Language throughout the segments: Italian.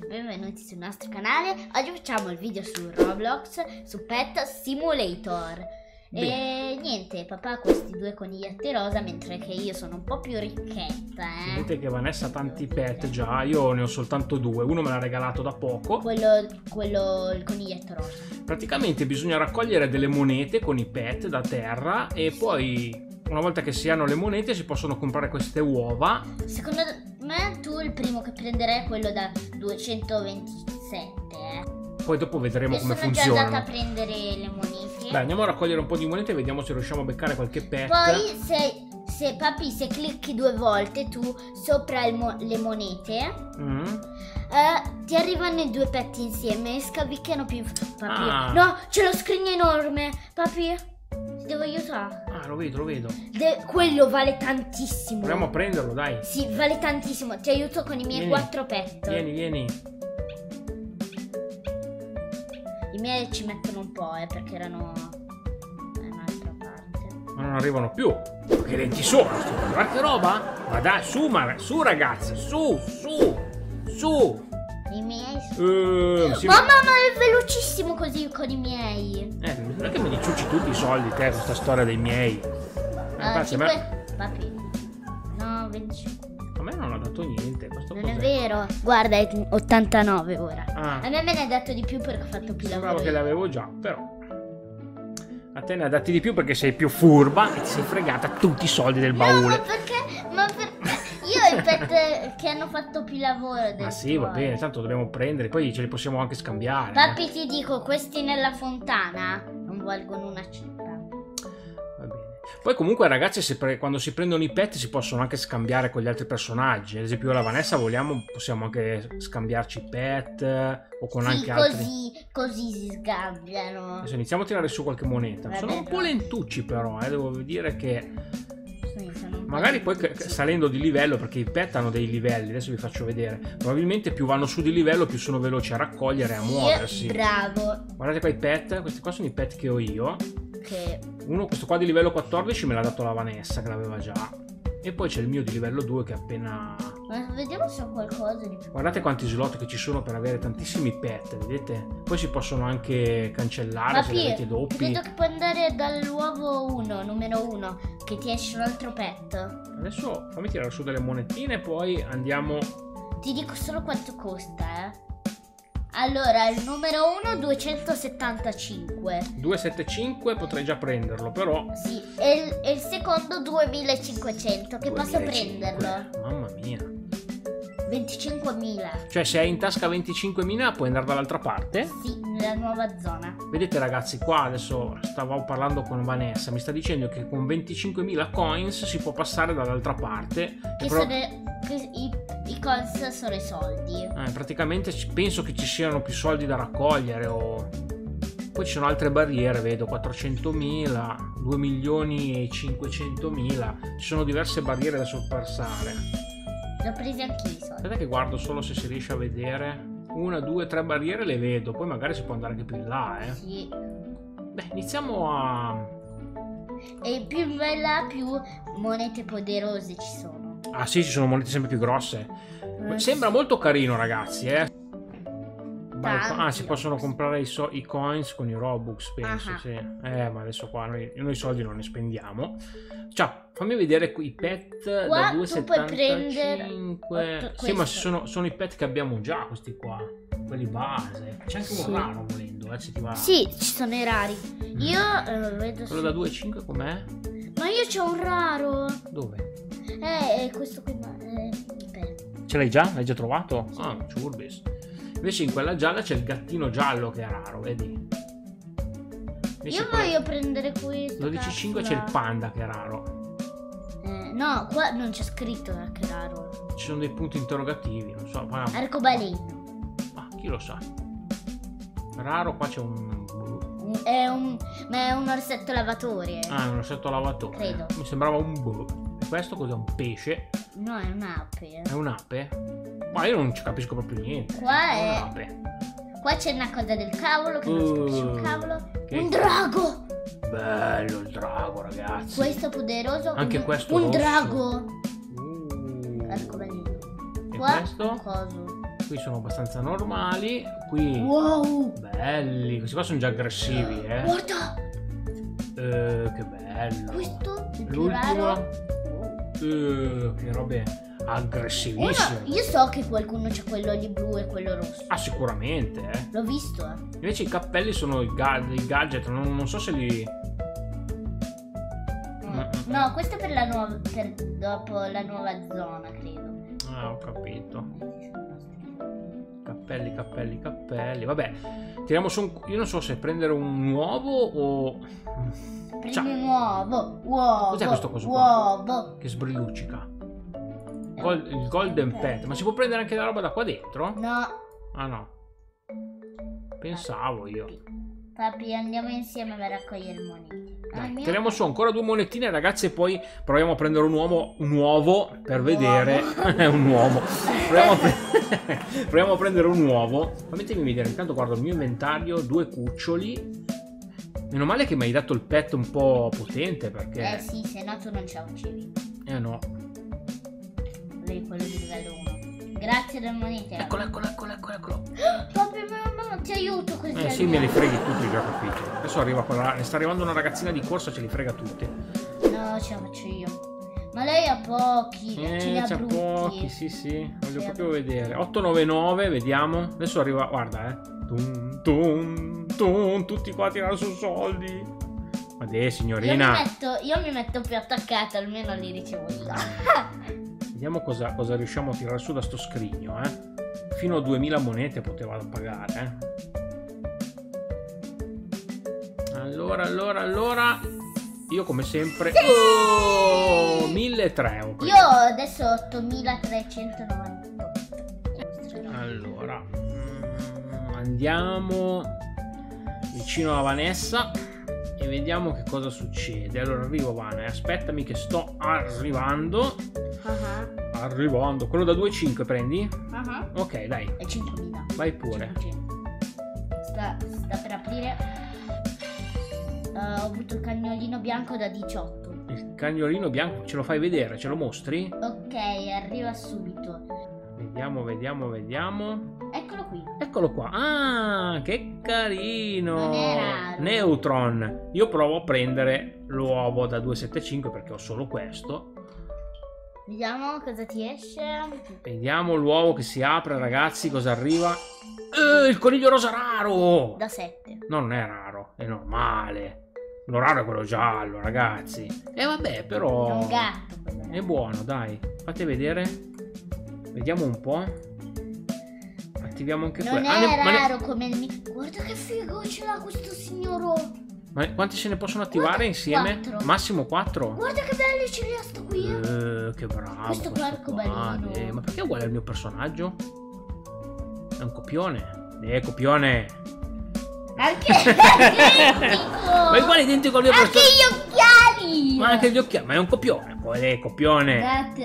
benvenuti sul nostro canale. Oggi facciamo il video su Roblox, su Pet Simulator. E niente, papà ha questi due coniglietti rosa, mentre che io sono un po' più ricchetta, Vedete che Vanessa ha tanti pet già, io ne ho soltanto due, uno me l'ha regalato da poco. Il coniglietto rosa. Praticamente bisogna raccogliere delle monete con i pet da terra e poi una volta che si hanno le monete si possono comprare queste uova. Secondo me tu il primo che prenderai è quello da 227, Poi dopo vedremo come funziona. funziona. Sono già andata a prendere le monete. Dai, andiamo a raccogliere un po' di monete e vediamo se riusciamo a beccare qualche pet. Poi se clicchi due volte tu sopra le monete, ti arrivano i due pet insieme e scavicchiano più. Papi, no, c'è lo scrigno enorme. Papi, ti devo aiutare. Ah, lo vedo. Quello vale tantissimo. Proviamo a prenderlo, dai. Sì, vale tantissimo. Ti aiuto con i miei 4 pet. Vieni. I miei ci mettono un po', perché erano da un'altra parte. Ma non arrivano più. Che lenti sono? Guarda che roba. Ma dai, su ragazzi, su. I miei Sì, Mamma, ma è velocissimo così con i miei. non è che me li ciucci tutti i soldi te, questa storia dei miei. Infatti, Papi. No, 25. a me non ha dato niente. Non è vero. Guarda, è 89 ora. Ah. A me ne ha dato di più perché ho fatto più lavoro. Sembrava che l'avevo già, però. A te ne ha dati di più perché sei più furba e ti sei fregata tutti i soldi del baule. No, ma perché io ho i pet che hanno fatto più lavoro del Ma sì, va tuo. bene, tanto dobbiamo prendere, poi ce li possiamo anche scambiare. Papi, ti dico, questi nella fontana non valgono una città. Va bene. Poi comunque ragazzi, quando si prendono i pet si possono anche scambiare con gli altri personaggi. Ad esempio io e la Vanessa possiamo anche scambiarci i pet o con anche altri. Così si scambiano. Adesso iniziamo a tirare su qualche moneta. Vabbè, Sono un po' lentucci però, devo dire che Sono un po' magari poi lentucci. salendo di livello, perché i pet hanno dei livelli, adesso vi faccio vedere. Probabilmente più vanno su di livello più sono veloci a raccogliere e a muoversi. Bravo. Guardate qua i pet, questi qua sono i pet che ho io. Che Questo qua di livello 14 me l'ha dato la Vanessa, che l'aveva già. E poi c'è il mio di livello 2 che è appena... Ma vediamo se ho qualcosa di più. Guardate quanti slot che ci sono per avere tantissimi pet, vedete? Poi si possono anche cancellare se li avete doppi. Vedo che puoi andare dall'uovo 1, numero 1, che ti esce un altro pet. Adesso fammi tirare su delle monetine, poi andiamo... Ti dico solo quanto costa, Allora, il numero 1 275. 275 potrei già prenderlo, però... Sì, e il secondo 2500, che posso 2005. prenderlo? Mamma mia. 25.000. Cioè se hai in tasca 25.000 puoi andare dall'altra parte? Sì, nella nuova zona. Vedete ragazzi, qua adesso stavo parlando con Vanessa, mi sta dicendo che con 25.000 coins si può passare dall'altra parte. I coins sono i soldi. Praticamente penso che ci siano più soldi da raccogliere o... Poi ci sono altre barriere, vedo 400.000, 2.500.000, ci sono diverse barriere da sorpassare. L'ho presi anche i soldi. Aspetta che guardo solo se si riesce a vedere. 1, 2, 3 barriere le vedo, poi magari si può andare anche più in là, Sì. Beh, iniziamo a... E più in là più monete poderose ci sono. Ah sì, ci sono monete sempre più grosse. Sembra molto carino ragazzi, si possono comprare i coins con i Robux, penso, sì. Ma adesso qua noi soldi non ne spendiamo. Ciao, fammi vedere qui i pet qua da 2,75. Sì, ma sono i pet che abbiamo già, questi qua. Quelli base. C'è anche un raro volendo, se ti va. Sì, ci sono i rari. Io vedo. Quello da 2,5 com'è? Ma io c'ho un raro. Dove? Questo qui. Ce l'hai già? L'hai già trovato? Sì. Ah, ciurbis. Invece in quella gialla c'è il gattino giallo che è raro, vedi? Io voglio prendere questo. 12,5 c'è il panda che è raro. No, qua non c'è scritto che è raro. Ci sono dei punti interrogativi, non so. Arcobaleno. Ah, chi lo sa. Raro, qua c'è ma è un orsetto lavatore. Ah, è un orsetto lavatore. Credo. Mi sembrava un E questo cos'è? Un pesce? No, è un'ape. È un'ape? Ma io non ci capisco proprio niente. Qua è un'ape. Qua c'è una cosa del cavolo che non si capisce un cavolo. Un che... drago! Bello il drago, ragazzi. Questo poderoso. Anche questo un rosso. drago. Arcobaleno. E Qua questo? un coso. Qui sono abbastanza normali. Qui wow, belli, questi qua sono già aggressivi, guarda, che bello. questo è più L'ultimo, raro. che robe aggressivissime. Io so che qualcuno c'ha quello lì blu e quello rosso. Ah, sicuramente, L'ho visto, Invece i cappelli sono i gadget, non so se li... No, questo è per la nuova, per dopo la nuova zona, credo. Ah, ho capito. Cappelli. Vabbè, tiriamo su io non so se prendere un nuovo o... Prendi un uovo. Cos'è questo coso uovo. che sbrilluccica? Il golden pet. Ma si può prendere anche la roba da qua dentro? No. Ah no. Pensavo io. Papi, andiamo insieme a raccogliere monete. Tiriamo su ancora 2 monetine, ragazzi, e poi proviamo a prendere un uovo per vedere. Un uovo. Proviamo a prendere un uovo. Fatemi vedere, intanto guardo il mio inventario, 2 cuccioli. Meno male che mi hai dato il pet un po' potente, perché... sì, se no tu non ce la uccivi. No. Vedi quello di livello 1. Grazie delle monete. Eccolo. Papi, mamma, ti aiuto così. Sì, me li freghi tutti, già capito. Adesso arriva quella... Ne sta arrivando una ragazzina di corsa, ce li frega tutti. No, ce la faccio io. Ma lei ha pochi, ce ne ha c'ha brutti. pochi, sì. Voglio proprio vedere. 899, vediamo. Adesso arriva, guarda, Tum, tutti qua a tirare su soldi. Ma deh, signorina. Io mi metto più attaccata, almeno li ricevo io. Vediamo cosa riusciamo a tirare su da sto scrigno, Fino a 2000 monete poteva pagare, Allora. Io come sempre... Sì! Oh, 1300. Io adesso ho 8398. Allora, andiamo vicino a Vanessa e vediamo che cosa succede. Allora arrivo, Vane, aspettami che sto arrivando. Arrivando. Quello da 2,5 prendi? Ok, dai. È 5000. Vai pure. 500. Sta per aprire. Ho avuto il cagnolino bianco da 18. Il cagnolino bianco, ce lo fai vedere? Ce lo mostri? Ok, arriva subito. Vediamo. Eccolo qui. Eccolo qua. Ah, che carino. Non è raro. Neutron. Io provo a prendere l'uovo da 2,75 perché ho solo questo. Vediamo cosa ti esce. Vediamo l'uovo che si apre, ragazzi, cosa arriva. Il coniglio rosa raro. Da 7. No, non è raro, è normale. Lo raro è quello giallo, ragazzi. Vabbè, però... È un gatto. È buono, dai. Fate vedere. Vediamo un po'. Attiviamo anche Non quello. è raro come il mio. Guarda che figo ce l'ha questo signoro. Ma quanti se ne possono attivare insieme? 4. Massimo 4? Guarda che bello ce li ha sto qui. Che bravo. Questo qua è arcobaleno. Ma perché è uguale al mio personaggio? È un copione. Copione. Anche identico. Ma è uguale identico al mio Anche personaggio. gli occhiali. Ma anche gli occhiali. Ma è un copione. Qual è copione?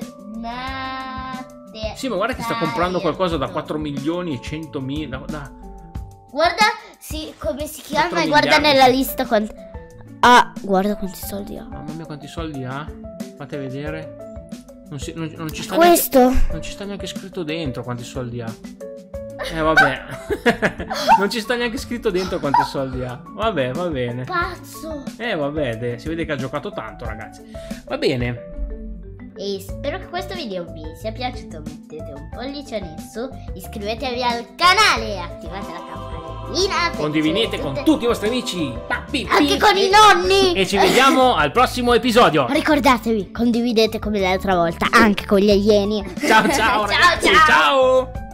Sì, ma guarda che sta comprando qualcosa da 4 milioni e 100.000. Guarda, sì, come si chiama? 4 Guarda miliardi. nella lista quanti. Ah, guarda quanti soldi ha. Mamma mia, quanti soldi ha? Fate vedere. Non ci sta Questo. non ci sta neanche scritto dentro quanti soldi ha. Vabbè. Non ci sta neanche scritto dentro quanti soldi ha. Vabbè, va bene. Pazzo. Vabbè, si vede che ha giocato tanto, ragazzi. Va bene. E spero che questo video vi sia piaciuto. Mettete un pollicione in su, iscrivetevi al canale e attivate la campanellina. Condividete con tutti i vostri amici. Anche con i nonni. E ci vediamo al prossimo episodio. Ricordatevi, condividete come l'altra volta anche con gli alieni. Ciao ragazzi. Ciao. Ciao.